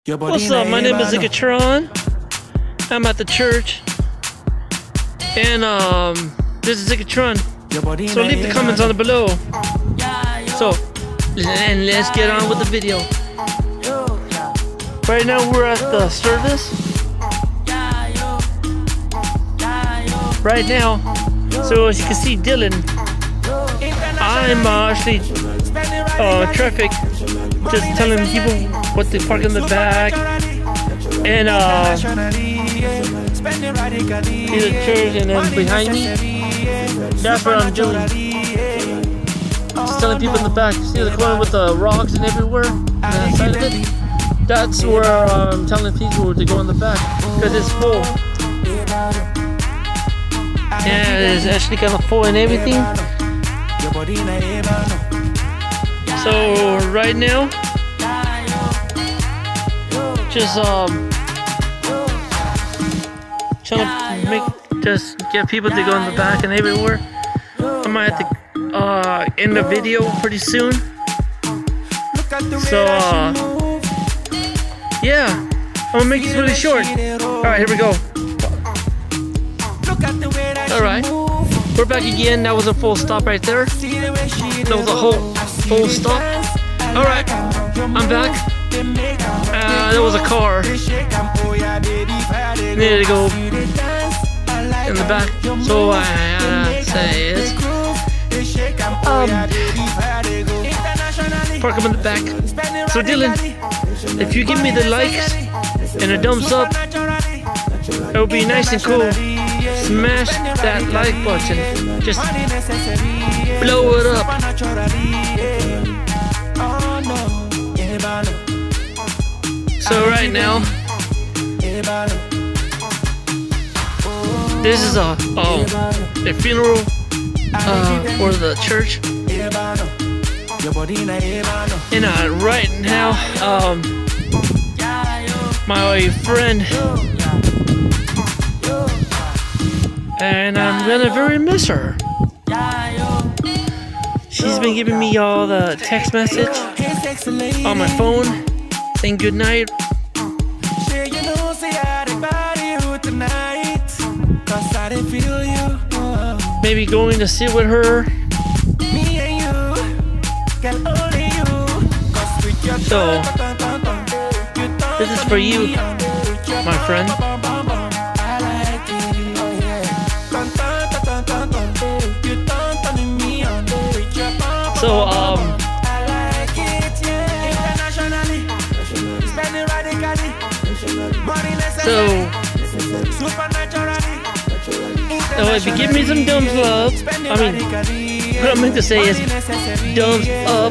What's up? My name is Zikatron. I'm at the church, and this is Zikatron. So leave the comments on the below. So, and let's get on with the video. Right now we're at the service. Right now, so as you can see, Dylan, I'm actually traffic, just telling people what to park in the back, and see the church, and then behind me, that's what I'm doing. Just telling people in the back. See the corner with the rocks and everywhere on the side of it? That's where I'm telling people to go in the back because it's full. Yeah, it's actually kind of full and everything. So right now, just trying to just get people to go in the back and everywhere. I might have to end the video pretty soon. So yeah, I'm gonna make this really short. All right, here we go. All right, we're back again. That was a full stop right there. That was a whole full stop. All right, I'm back. There was a car. Needed to go in the back. So I say it's park them in the back. So Dylan, if you give me the likes and a thumbs up, it would be nice and cool. Smash that like button. Just blow it up. So right now, this is a funeral for the church. And right now, my friend, and I'm gonna very miss her. She's been giving me all the text message on my phone, saying good night. Maybe going to sit with her. So this is for you, my friend. So if you give me some thumbs up, I mean, what I meant to say is thumbs up,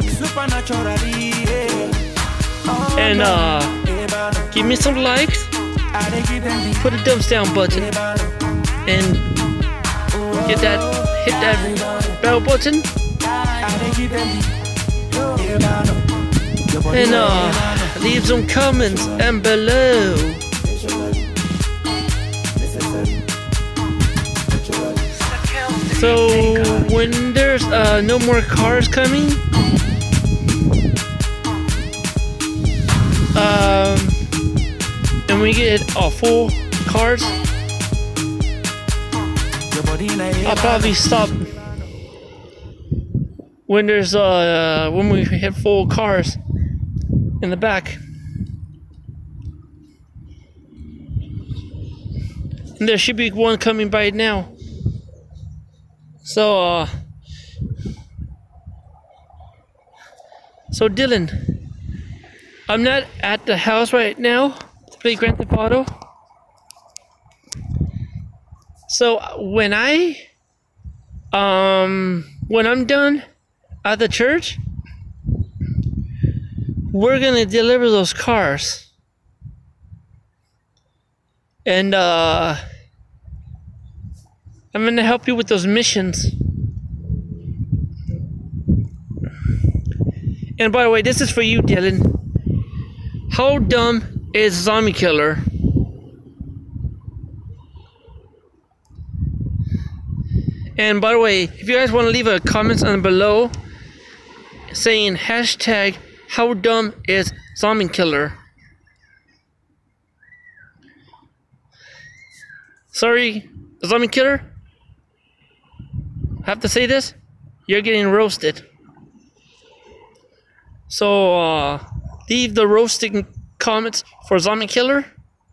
and give me some likes, put a thumbs down button, and hit that bell button, and leave some comments and below. So when there's no more cars coming, and we get full cars, I'll probably stop when there's when we hit full cars in the back. And there should be one coming by now. So Dylan, I'm not at the house right now to play Grand Theft Auto. So when I'm done at the church, we're gonna deliver those cars, and I'm gonna help you with those missions. And by the way, this is for you, Dylan. How dumb is Zombie Killer? And by the way, if you guys want to leave a comment on below saying hashtag how dumb is Zombie Killer, Sorry, zombie killer. I have to say this. You're getting roasted. So, leave the roasting comments for zombie killer.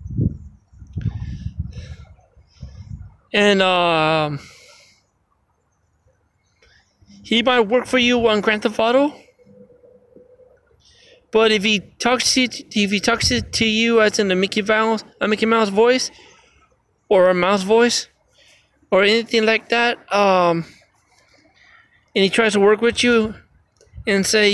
And, he might work for you on Grand Theft Auto. But if he talks to you as in a Mickey Mouse voice, or a mouse voice, or anything like that, and he tries to work with you and say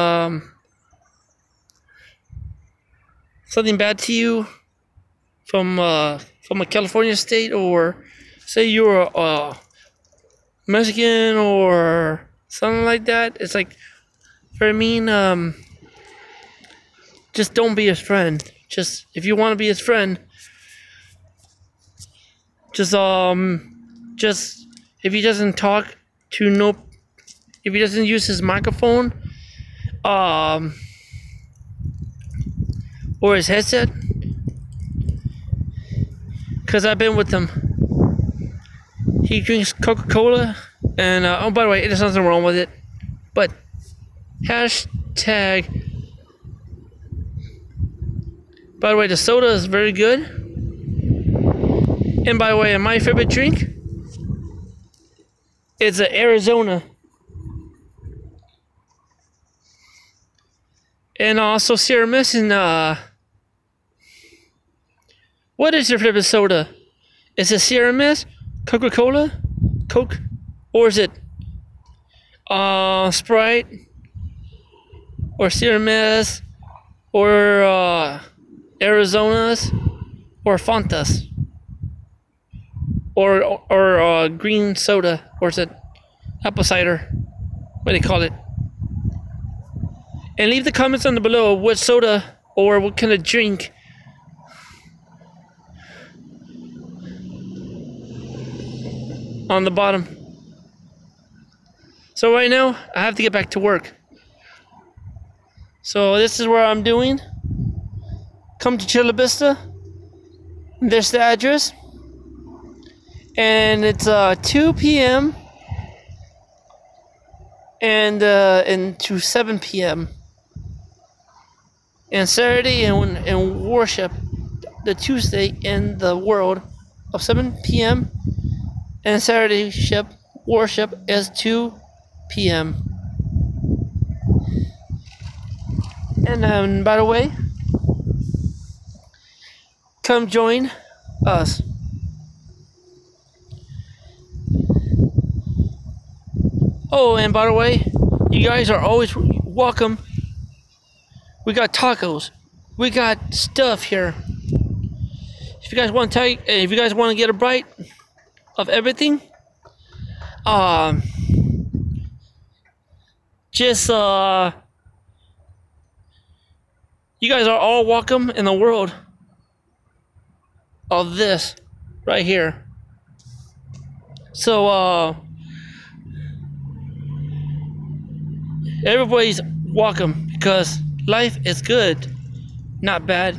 something bad to you from a California state, or say you're Mexican or something like that, it's like very mean. Just don't be his friend. Just if you want to be his friend, just if he doesn't talk to if he doesn't use his microphone, or his headset, because I've been with him. He drinks Coca-Cola, and oh, by the way, there's nothing wrong with it, but hashtag. By the way, the soda is very good. And by the way, my favorite drink is Arizona. And also Sierra Mist. And what is your favorite soda? Is it Sierra Mist, Coca-Cola, Coke, or is it Sprite, or Sierra Mist, or Arizona's, or Fantas, or green soda, or is it apple cider? What do they call it? And leave the comments down below what soda or what kind of drink on the bottom. So right now I have to get back to work. So this is where I'm doing. Come to Chula Vista. There's the address. And it's 2 p.m. and to 7 p.m. And Saturday and worship, the Tuesday in the world of 7 p.m. and Saturday worship is 2 p.m. And by the way, come join us. Oh, and by the way, you guys are always welcome. We got tacos. We got stuff here. If you guys want to get a bite of everything, just you guys are all welcome in the world of this right here. So everybody's welcome because life is good, not bad.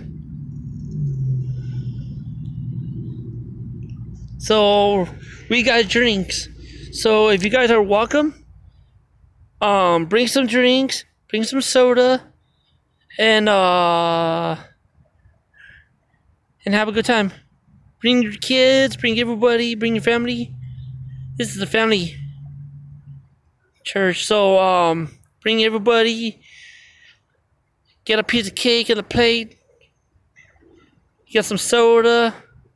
So we got drinks. So if you guys are welcome, bring some drinks, bring some soda, and have a good time. Bring your kids, bring everybody, bring your family. This is a family church, so bring everybody. Get a piece of cake and a plate. Get some soda.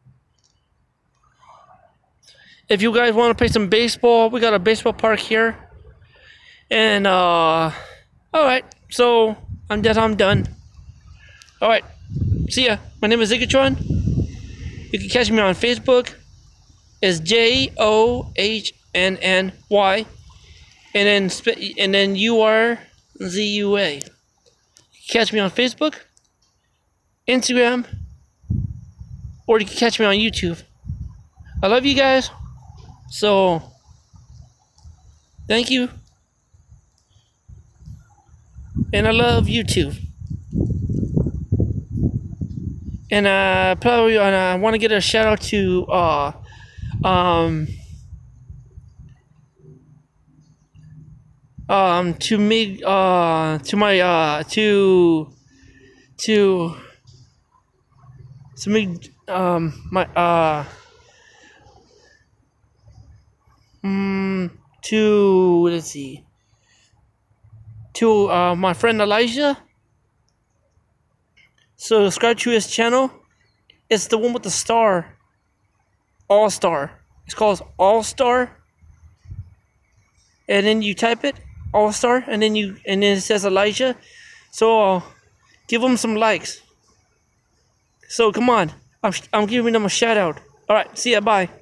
If you guys want to play some baseball, we got a baseball park here. And alright, so I'm done. Alright, see ya. My name is Zigatron. You can catch me on Facebook. It's JOHNNY. And then URZUA. Catch me on Facebook, Instagram, or you can catch me on YouTube. I love you guys, so thank you, and I love you too. And probably I want to get a shout out to to me to my to me my to let's see, to my friend Elijah. So subscribe to his channel. It's the one with the star, All Star. It's called All Star. And then you type it, All Star, and then it says Elijah. So give him some likes. So come on, I'm giving them a shout out. All right, see ya, bye.